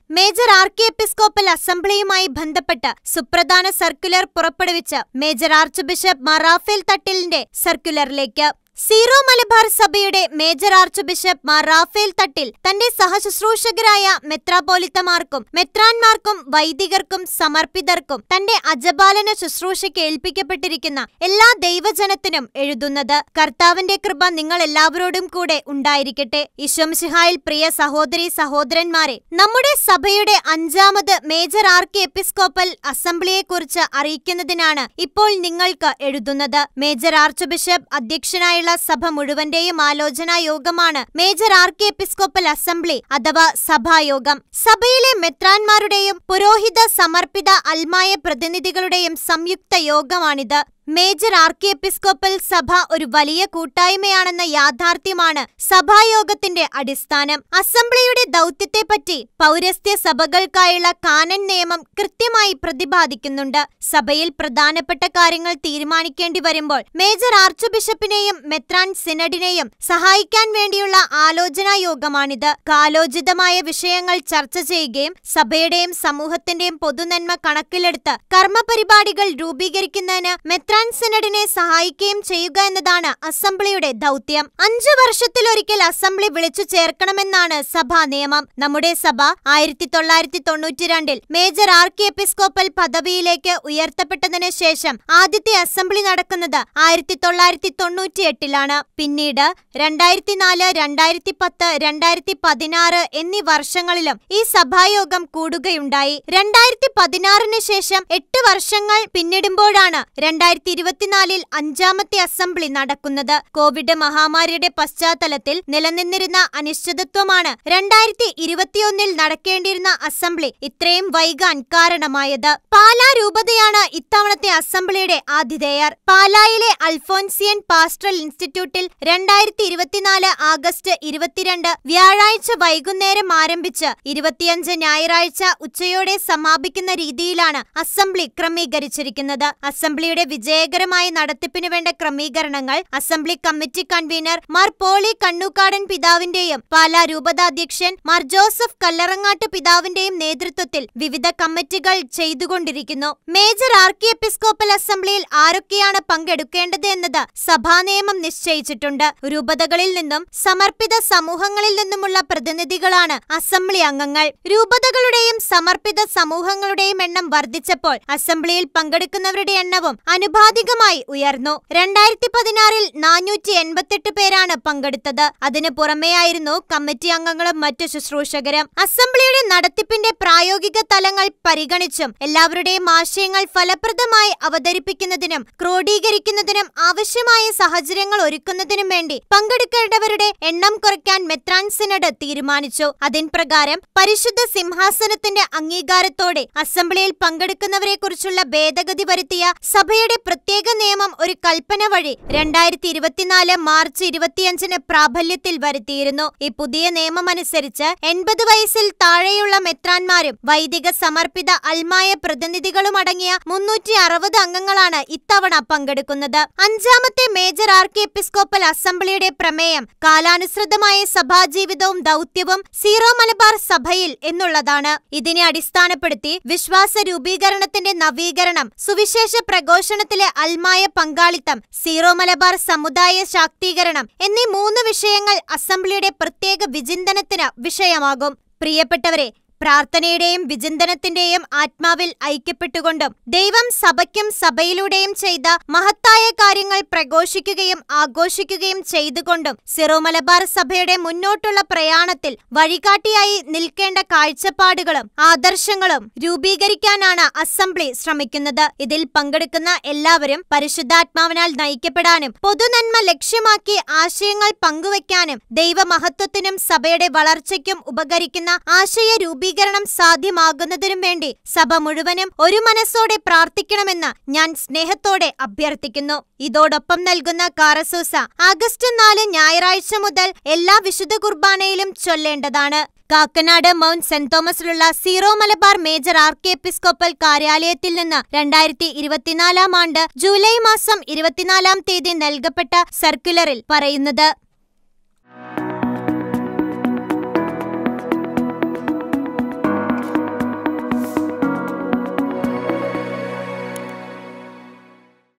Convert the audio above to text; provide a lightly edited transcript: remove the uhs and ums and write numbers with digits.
Major ആർക്കി episcopal അസംബ്ലിയുമായി ബന്ധപ്പെട്ട് സുപ്രധാന സർക്കുലർ പുറപ്പെടുവിച്ച് major archbishop Mar Raphael തട്ടിലിന്റെ സർക്കുലറിലേക്ക് സീറോ മലബാർ സഭയുടെ major archbishop Mar Raphael Thattil തന്റെ സഹശുശ്രൂഷകരായ മെത്രാപ്പോലിത്തമാർക്കും മെത്രാൻമാർക്കും വൈദികർക്കും സമർപ്പിതർക്കും തന്റെ അജപാലന ശുശ്രൂഷയ്ക്ക് ഏൽപ്പിക്കപ്പെട്ടിരിക്കുന്ന എല്ലാ ദൈവജനത്തിനും എഴുതുന്നത്. കർത്താവിന്റെ കൃപ നിങ്ങൾ എല്ലാവരോടും കൂടെ ഉണ്ടായിരിക്കട്ടെ. ഈശോമിശിഹായിൽ പ്രിയ സഹോദരീ സഹോദരന്മാരെ, നമ്മുടെ സഭയുടെ 5ാമത് മേജർ ആർക്കി എപ്പിസ്കോപ്പൽ അസംബ്ലിയെക്കുറിച്ച് അറിയിക്കുന്നതിനാണ് ഇപ്പോൾ നിങ്ങൾക്ക് എഴുതുന്നത്. മേജർ ആർച്ച് ബിഷപ്പ് അധ്യക്ഷനായുള്ള സഭ മുഴുവന്റെയും ആലോചനാ യോഗമാണ് മേജർ ആർക്കി എപ്പിസ്കോപ്പൽ അസംബ്ലി അഥവാ സഭായോഗം. സഭയിലെ മെത്രാൻമാരുടെയും പുരോഹിത സമർപ്പിത അൽമായ പ്രതിനിധികളുടെയും സംയുക്ത യോഗമാണിത്. മേജർ ആർക്കി എപ്പിസ്കോപ്പൽ സഭ ഒരു വലിയ കൂട്ടായ്മയാണെന്ന യാഥാർത്ഥ്യമാണ് സഭായോഗത്തിന്റെ അടിസ്ഥാനം. അസംബ്ലിയുടെ ദൗത്യത്തെപ്പറ്റി പൗരസ്ത്യ സഭകൾക്കായുള്ള കാനൻ നിയമം കൃത്യമായി പ്രതിപാദിക്കുന്നുണ്ട്. സഭയിൽ പ്രധാനപ്പെട്ട കാര്യങ്ങൾ തീരുമാനിക്കേണ്ടി വരുമ്പോൾ മേജർ ആർച്ച് ബിഷപ്പിനെയും മെത്രാൻ സിനഡിനെയും സഹായിക്കാൻ വേണ്ടിയുള്ള ആലോചനാ യോഗമാണിത്. കാലോചിതമായ വിഷയങ്ങൾ ചർച്ച ചെയ്യുകയും സഭയുടെയും സമൂഹത്തിന്റെയും പൊതുനന്മ കണക്കിലെടുത്ത് കർമ്മപരിപാടികൾ രൂപീകരിക്കുന്നതിന് മെത്രാൻ സിനഡിനെ സഹായിക്കുകയും ചെയ്യുക എന്നതാണ് അസംബ്ലിയുടെ ദൗത്യം. 5 വർഷത്തിലൊരിക്കൽ അസംബ്ലി വിളിച്ചു ചേർക്കണമെന്നാണ് സഭാ നിയമം. നമ്മുടെ സഭ 1992 മേജർ ആർക്കി എപ്പിസ്കോപ്പൽ പദവിയിലേക്ക് ഉയർത്തപ്പെട്ടതിന് ശേഷം ആദ്യത്തെ അസംബ്ലി നടക്കുന്നത് 1998 പിന്നീട് 2004, 2010, 2016 എന്നീ വർഷങ്ങളിലും ഈ സഭായോഗം കൂടുകയുണ്ടായി. 2016 ശേഷം 8 വർഷങ്ങൾ പിന്നിടുമ്പോഴാണ് 2024 5ാമത്തെ അസംബ്ലി നടക്കുന്നത്. കോവിഡ് മഹാമാരിയുടെ പശ്ചാത്തലത്തിൽ നിലനിന്നിരുന്ന അനിശ്ചിതത്വമാണ് 2021 നടക്കേണ്ടിയിരുന്ന അസംബ്ലി ഇത്രയും വൈകാൻ കാരണമായത്. പാലാ രൂപതയാണ് ഇത്തവണത്തെ അസംബ്ലിയുടെ ആതിഥേയർ. പാലായിലെ അൽഫോൻസിയൻ പാസ്റ്ററൽ ഇൻസ്റ്റിറ്റ്യൂട്ടിൽ 2024 ആഗസ്റ്റ് 22 വ്യാഴാഴ്ച വൈകുന്നേരം ആരംഭിച്ച് 25 ഞായറാഴ്ച ഉച്ചയോടെ സമാപിക്കുന്ന രീതിയിലാണ് അസംബ്ലി ക്രമീകരിച്ചിരിക്കുന്നത്. അസംബ്ലിയുടെ വിജയകരമായ നടത്തിപ്പിന് വേണ്ട ക്രമീകരണങ്ങൾ assembly committee convener Mar Poly Kannookadan പിതാവിന്റെയും പാലാ രൂപതാധ്യക്ഷൻ മാർ ജോസഫ് കല്ലറങ്ങാട്ട് പിതാവിന്റെയും നേതൃത്വത്തിൽ വിവിധ കമ്മിറ്റികൾ ചെയ്തുകൊണ്ടിരിക്കുന്നു. മേജർ ആർക്കി എപ്പിസ്കോപ്പൽ അസംബ്ലിയിൽ ആരൊക്കെയാണ് പങ്കെടുക്കേണ്ടത് എന്നത് സഭാനിയമം നിശ്ചയിച്ചിട്ടുണ്ട്. രൂപതകളിൽ നിന്നും സമർപ്പിത സമൂഹങ്ങളിൽ നിന്നുമുള്ള പ്രതിനിധികളാണ് അസംബ്ലി അംഗങ്ങൾ. രൂപതകളുടെയും സമർപ്പിത സമൂഹങ്ങളുടെയും എണ്ണം വർദ്ധിച്ചപ്പോൾ അസംബ്ലിയിൽ പങ്കെടുക്കുന്നവരുടെ എണ്ണവും അനുപാതികമായി ഉയർന്നു. 2016 488 പേരാണ് പങ്കെടുത്തത്. അതിനു പുറമെയായിരുന്നു കമ്മിറ്റി അംഗങ്ങളും മറ്റു ശുശ്രൂഷകരും. അസംബ്ലിയുടെ നടത്തിപ്പിന്റെ പ്രായോഗിക തലങ്ങൾ പരിഗണിച്ചും എല്ലാവരുടെയും ആശയങ്ങൾ ഫലപ്രദമായി അവതരിപ്പിക്കുന്നതിനും ക്രോഡീകരിക്കുന്നതിനും ആവശ്യമായ സാഹചര്യങ്ങൾ ഒരുക്കുന്നതിനും വേണ്ടി പങ്കെടുക്കേണ്ടവരുടെ എണ്ണം കുറയ്ക്കാൻ മെത്രാൻ സിനഡ് തീരുമാനിച്ചു. അതിൻപ്രകാരം പരിശുദ്ധ സിംഹാസനത്തിന്റെ അംഗീകാരത്തോടെ അസംബ്ലിയിൽ പങ്കെടുക്കുന്നവരെ കുറിച്ചുള്ള ഭേദഗതി വരുത്തിയ സഭയുടെ പ്രത്യേക നിയമം ഒരു കൽപ്പന വഴി 2024 മാർച്ച് 25 പ്രാബല്യത്തിൽ വരുത്തിയിരുന്നു. ഈ പുതിയ നിയമമനുസരിച്ച് 80 വയസ്സിൽ താഴെയുള്ള മെത്രാൻമാരും വൈദിക സമർപ്പിത അൽമായ പ്രതിനിധികളും അടങ്ങിയ 360 അംഗങ്ങളാണ് ഇത്തവണ പങ്കെടുക്കുന്നത്. 5ാമത്തെ മേജർ ആർക്കി എപ്പിസ്കോപ്പൽ അസംബ്ലിയുടെ പ്രമേയം കാലാനുസൃതമായ സഭാജീവിതവും ദൗത്യവും സീറോ മലബാർ സഭയിൽ എന്നുള്ളതാണ്. ഇതിനെ അടിസ്ഥാനപ്പെടുത്തി വിശ്വാസ രൂപീകരണത്തിന്റെ നവീകരണം, സുവിശേഷ പ്രഘോഷണത്തിലെ അൽമായ പങ്കാളിത്തം, സീറോ മലബാർ സമുദായ ശാക്തീകരണം എന്നീ 3 വിഷയങ്ങൾ അസംബ്ലിയുടെ പ്രത്യേക വിചിന്തനത്തിന് വിഷയമാകും. പ്രിയപ്പെട്ടവരെ, പ്രാർത്ഥനയുടെയും വിചിന്തനത്തിന്റെയും ആത്മാവിൽ ഐക്യപ്പെട്ടുകൊണ്ടും ദൈവം സഭയ്ക്കും സഭയിലൂടെയും ചെയ്ത മഹത്തായ കാര്യങ്ങൾ പ്രഘോഷിക്കുകയും ആഘോഷിക്കുകയും ചെയ്തുകൊണ്ടും സിറോ മലബാർ സഭയുടെ മുന്നോട്ടുള്ള പ്രയാണത്തിൽ വഴികാട്ടിയായി നിൽക്കേണ്ട കാഴ്ചപ്പാടുകളും ആദർശങ്ങളും രൂപീകരിക്കാനാണ് അസംബ്ലി ശ്രമിക്കുന്നത്. ഇതിൽ പങ്കെടുക്കുന്ന എല്ലാവരും പരിശുദ്ധാത്മാവിനാൽ നയിക്കപ്പെടാനും പൊതുനന്മ ലക്ഷ്യമാക്കി ആശയങ്ങൾ പങ്കുവയ്ക്കാനും ദൈവമഹത്വത്തിനും സഭയുടെ വളർച്ചയ്ക്കും ഉപകരിക്കുന്ന ആശയ രൂപീകരണം സാധ്യമാകുന്നതിനും വേണ്ടി സഭ മുഴുവനും ഒരു മനസ്സോടെ പ്രാർത്ഥിക്കണമെന്ന് ഞാൻ സ്നേഹത്തോടെ അഭ്യർത്ഥിക്കുന്നു. ഇതോടൊപ്പം നൽകുന്ന കാറസൂസ ആഗസ്റ്റ് 4 ഞായറാഴ്ച മുതൽ എല്ലാ വിശുദ്ധ കുർബാനയിലും ചൊല്ലേണ്ടതാണ്. കാക്കനാട് മൗണ്ട് സെന്റ് തോമസിലുള്ള Syro Malabar major archiepiscopal കാര്യാലയത്തിൽ നിന്ന് 2024 ജൂലൈ മാസം 24 നൽകപ്പെട്ട സർക്കുലറിൽ പറയുന്നത്.